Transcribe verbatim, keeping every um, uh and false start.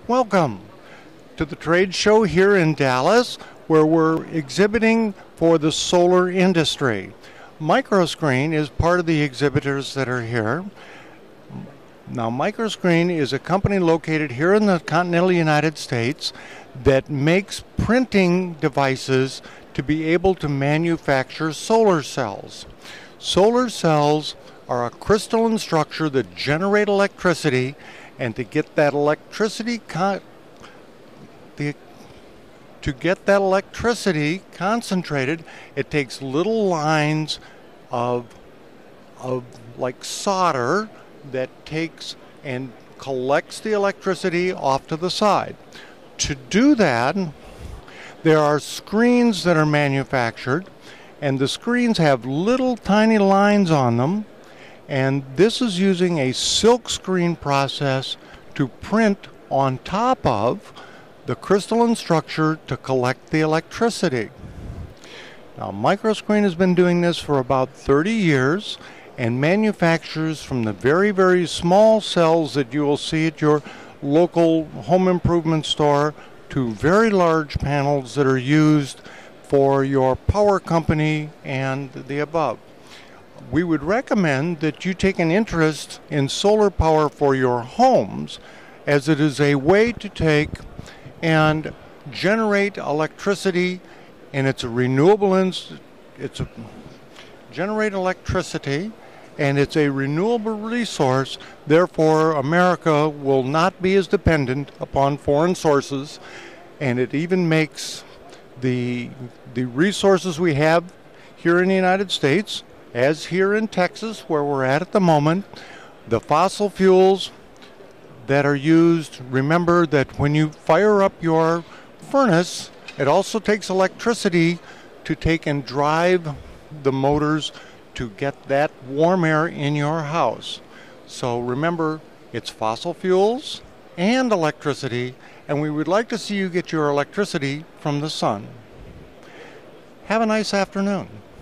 Welcome to the trade show here in Dallas, where we're exhibiting for the solar industry. Microscreen is part of the exhibitors that are here. Now, Microscreen is a company located here in the continental United States that makes printing devices to be able to manufacture solar cells. Solar cells are a crystalline structure that generate electricity, and to get that electricity con- the, to get that electricity concentrated, it takes little lines of of like solder that takes and collects the electricity off to the side. To do that, there are screens that are manufactured, and the screens have little tiny lines on them, and this is using a silk screen process to print on top of the crystalline structure to collect the electricity. Now, Microscreen has been doing this for about thirty years and manufactures from the very, very small cells that you will see at your local home improvement store to very large panels that are used for your power company and the above. We would recommend that you take an interest in solar power for your homes, as it is a way to take and generate electricity, and it's a renewable ins- it's a generate electricity and it's a renewable resource. Therefore, America will not be as dependent upon foreign sources, and it even makes the the resources we have here in the United States, as here in Texas, where we're at at the moment, the fossil fuels that are used, remember that when you fire up your furnace, it also takes electricity to take and drive the motors to get that warm air in your house. So remember, it's fossil fuels and electricity, and we would like to see you get your electricity from the sun. Have a nice afternoon.